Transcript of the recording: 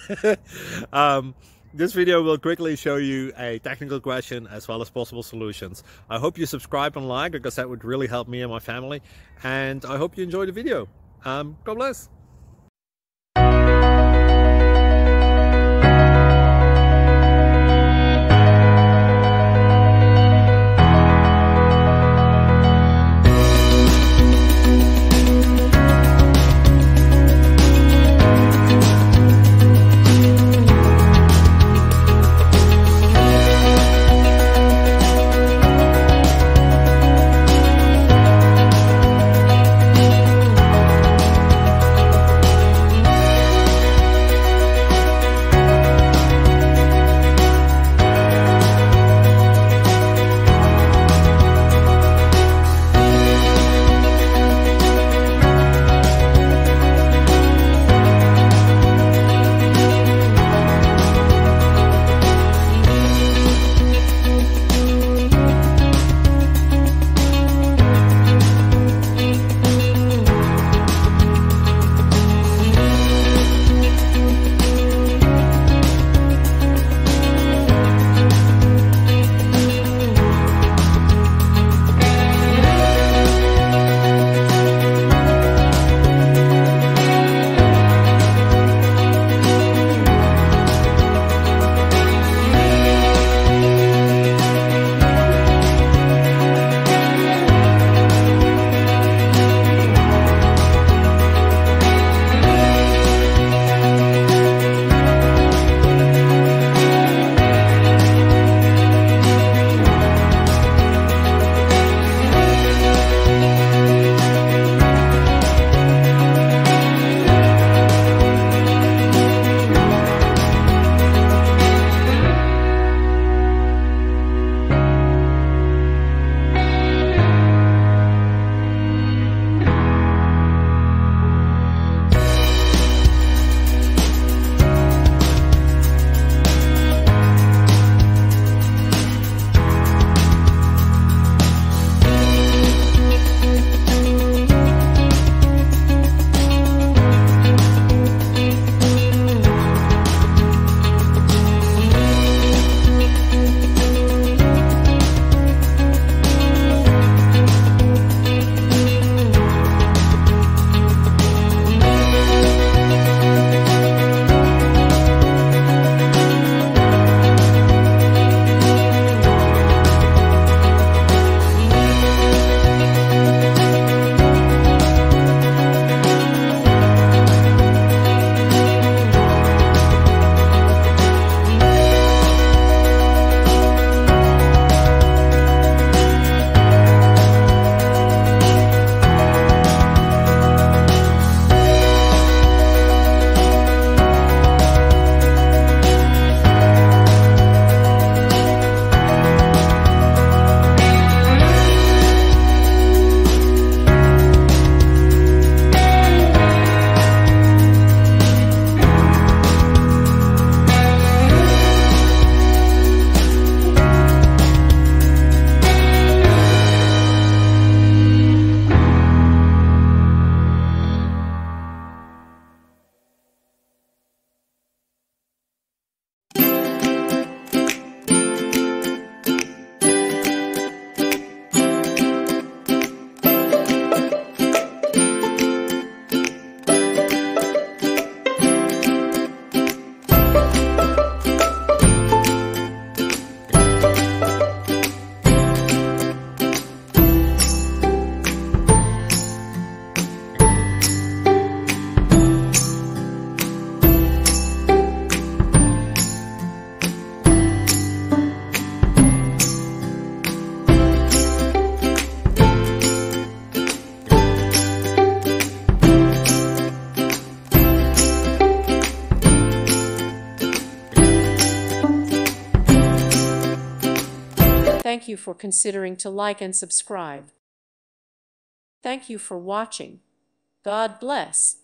This video will quickly show you a technical question as well as possible solutions. I hope you subscribe and like, because that would really help me and my family. And I hope you enjoy the video. God bless. Thank you for considering to like and subscribe. Thank you for watching. God bless.